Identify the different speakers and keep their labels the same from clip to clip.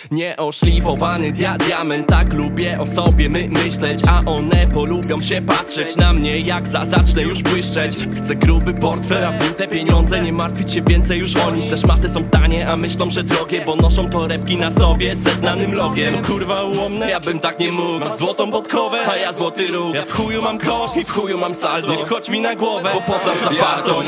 Speaker 1: Nieoszlifowany diament, tak lubię o sobie myśleć, a one polubią się patrzeć na mnie, jak zacznę już błyszczeć. Chcę gruby portfel, a w nim te pieniądze, nie martwić się więcej już o nic. Te szmaty są tanie, a myślą, że drogie, bo noszą torebki na sobie ze znanym logiem. To kurwa ułomne, ja bym tak nie mógł. Masz złotą podkowę, a ja złoty róg. Ja w chuju mam kosz i w chuju mam saldo. Nie wchodź mi na głowę, bo poznasz zawartość.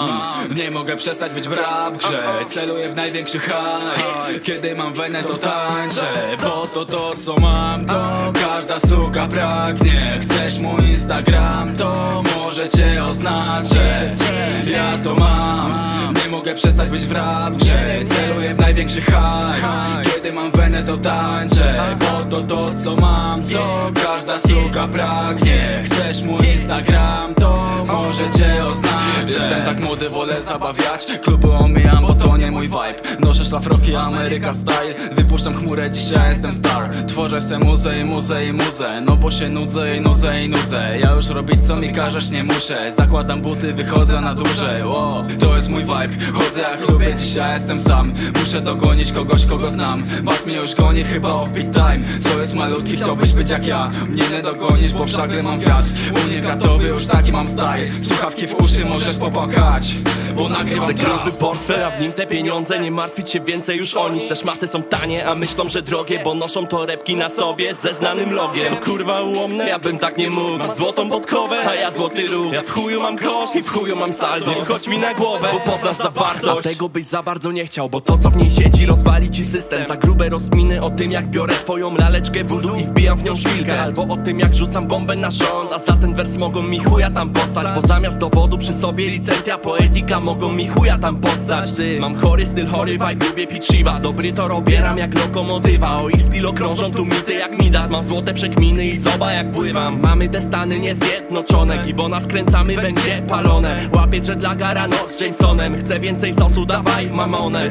Speaker 2: Nie mogę przestać być w rap grze. Celuję w największy high. Kiedy mam wenę, to tańczę, bo to co mam, to każda suka pragnie. Chcesz mój Instagram, to może cię oznaczę. Ja to mam. Nie mogę przestać być w rap grze. Celuję w największy high. Kiedy mam wenę, to tańczę, bo to co mam, to każda suka pragnie. Chcesz mój Instagram, to może cię oznaczę. Jestem tak młody, wolę zabawiać. Kluby omijam, bo to nie mój vibe. Noszę szlafroki, Ameryka style. Wypuszczam chmurę, dzisiaj jestem star. Tworzę se muzę i muzę i muzę. No bo się nudzę i nudzę i nudzę. Ja już robić co mi każesz nie muszę. Zakładam buty, wychodzę na duże. Wow, to jest mój vibe. Chodzę jak lubię, dzisiaj jestem sam. Muszę dogonić kogoś, kogo znam. Bas mnie już goni, chyba offbeat time. Co jest malutki, chciałbyś być jak ja. Mnie nie dogonisz, bo w szakle mam wiatr. Unikatowy, już taki mam style. Słuchawki w uszy, możesz popłakać, bo nagrywam
Speaker 1: Chcę gruby portfel, a w nim te pieniądze, nie martwić się więcej już o nic. Te szmaty są tanie, a myślą, że drogie, bo noszą torebki na sobie ze znanym logiem. To kurwa ułomne, ja bym tak nie mógł. Masz złotą podkowę, a ja złoty róg. Ja w chuju mam kosz i w chuju mam saldo. Nie wchodź mi na głowę, bo poznasz zawartość. A tego byś za bardzo nie chciał, bo to co w niej siedzi rozwali ci system. Za grube rozkminy o tym, jak biorę twoją laleczkę voodoo i wbijam w nią szpilkę. Albo o tym, jak rzucam bombę na rząd, a za ten wers mogą mi chuja tam postać. Bo zamiast dowodu przy sobie licencja poetyka, mogą mi chuja tam postać. Ty, mam chory styl, chory vibe, lubię pić Chivas. Dobry to robieram jak lokomotywa. O ich styl okrążą tu mity jak Midas. Mam złote przekminy i zoba jak pływam. Mamy te stany niezjednoczone, gibona skręcamy, będzie palone. Łapię jet dla gara noc z Jamesonem. Chcę więcej sosu, dawaj mamonę.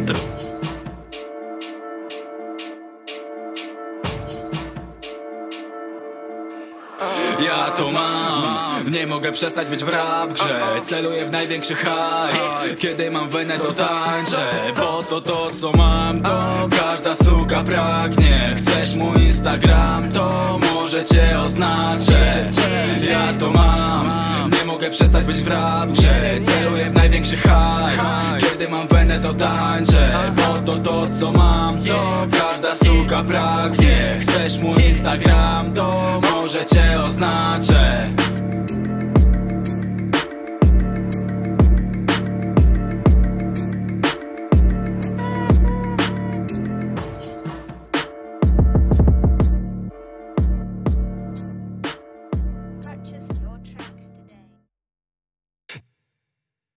Speaker 2: Ja to mam. Nie mogę przestać być w rap grze. Celuję w największy high. Kiedy mam wenę, to tańczę, bo to co mam, to każda suka pragnie. Chcesz mój Instagram, to może cię oznaczę. Ja to mam. Nie mogę przestać być w rap grze. Celuję w największy high. Kiedy mam wenę, to tańczę, bo to co mam, to każda suka pragnie. Chcesz mój Instagram, to może cię oznaczę.